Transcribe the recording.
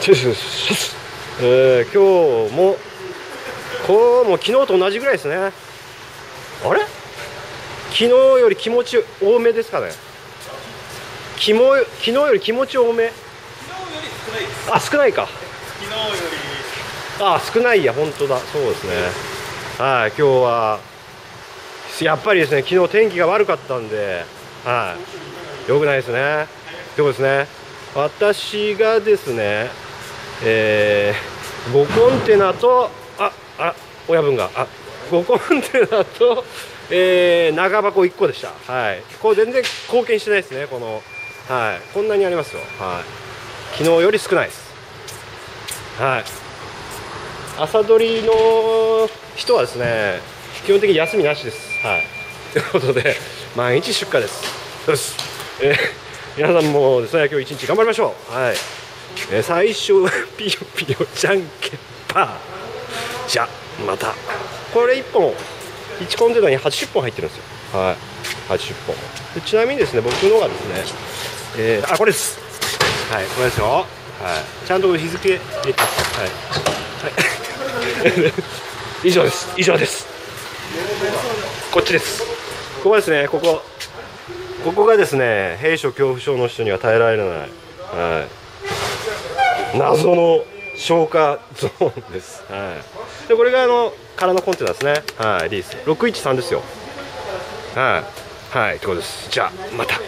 今日もこうも昨日と同じぐらいですね。あれ、昨日より気持ち多めですかね。昨日より気持ち多め。 昨日より少ないです。 あ、少ないか。 昨日より少ないや、本当だ、そうですね。はい、今日はやっぱりですね、昨日天気が悪かったんで、はい、良くないですね。ということですね。私がですね、5コンテナと、親分が、5コンテナと、長箱1個でした。はい、これ全然貢献してないですね、この、はい、こんなにありますよ。はい、昨日より少ないです。はい、朝取りの人はですね、基本的に休みなしです。はい、ということで、毎日出荷です。よし、皆さんもですね、今日一日頑張りましょう。はい、最初はピヨピヨじゃんけんパー。じゃあまた。これ1本1コンテナに80本入ってるんですよ。はい、80本で、ちなみにですね、僕のがですね、これです。はい、これですよ。はい、ちゃんと日付入れてます。はい、はい以上です。以上です。こっちです。ここですね。ここがですね、閉所恐怖症の人には耐えられない、はい、謎の消化ゾーンです。はい、でこれが空のコンテナですね。はい、リース613ですよ。はい、はい、ってことです。じゃあまた。